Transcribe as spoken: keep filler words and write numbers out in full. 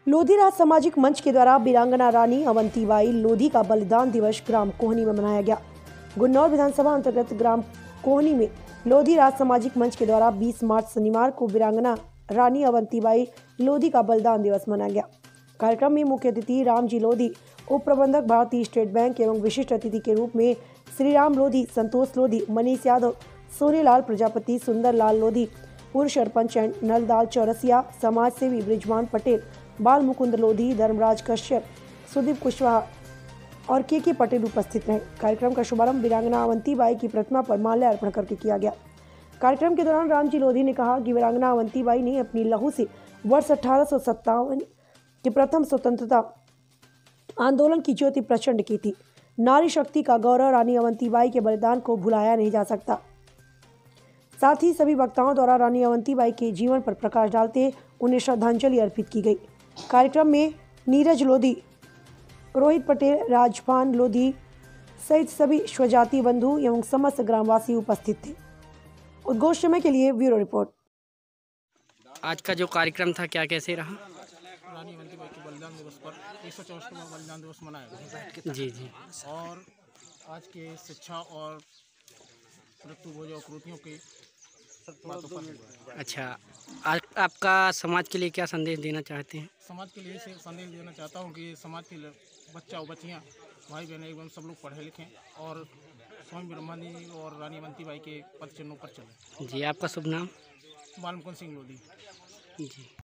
लोधी राज सामाजिक मंच के द्वारा वीरांगना रानी अवंतीबाई लोधी का बलिदान दिवस ग्राम कोहनी में मनाया गया। गुन्नौर विधानसभा अंतर्गत ग्राम कोहनी में लोधी राज सामाजिक मंच के द्वारा बीस मार्च शनिवार को वीरांगना रानी अवंतीबाई लोधी का बलिदान दिवस मनाया गया। कार्यक्रम में मुख्य अतिथि रामजी लोधी, उप प्रबंधक भारतीय स्टेट बैंक एवं विशिष्ट अतिथि के रूप में श्रीराम लोधी, संतोष लोधी, मनीष यादव, सोनेलाल प्रजापति, सुंदर लाल लोधी, पूर्व सरपंच एंड नलदाल चौरसिया, समाज सेवी ब्रिजमान पटेल, बाल मुकुंद लोधी, धर्मराज कश्यप, सुदीप कुशवाहा और के के पटेल उपस्थित रहे। कार्यक्रम का शुभारंभ वीरांगना अवंतीबाई की प्रतिमा पर माल्यार्पण करके किया गया। कार्यक्रम के दौरान रामजी लोधी ने कहा कि वीरांगना अवंतीबाई ने अपनी लहू से वर्ष अठारह सौ सत्तावन के प्रथम स्वतंत्रता आंदोलन की ज्योति प्रचंड की थी। नारी शक्ति का गौरव रानी अवंतीबाई के बलिदान को भुलाया नहीं जा सकता। साथ ही सभी वक्ताओं द्वारा रानी अवंतीबाई के जीवन पर प्रकाश डालते उन्हें श्रद्धांजलि अर्पित की गई। कार्यक्रम में नीरज लोधी, रोहित पटेल, राजपान लोधी सहित सभी स्वजाति बंधु एवं समस्त ग्रामवासी उपस्थित थे। उद्घोष समय के लिए ब्यूरो रिपोर्ट। आज का जो कार्यक्रम था क्या कैसे रहा? रानी अवंतीबाई के बलिदान दिवस पर एक सौ चौसठवां बलिदान दिवस मनाया गया। जी जी और आज के शिक्षा और मृत्युभोज और कृतियों की बातों पर अच्छा, आज आपका समाज के लिए क्या संदेश देना चाहते हैं? समाज के लिए से संदेश देना चाहता हूँ कि समाज के बच्चा और बच्चियाँ, भाई बहन एवं सब लोग पढ़े लिखें और स्वामी ब्रह्मानंद जी और रानी अवंतीबाई के पद चिन्हों पर चलें। जी, आपका शुभ नाम? बाल मुकुंद सिंह लोधी। जी।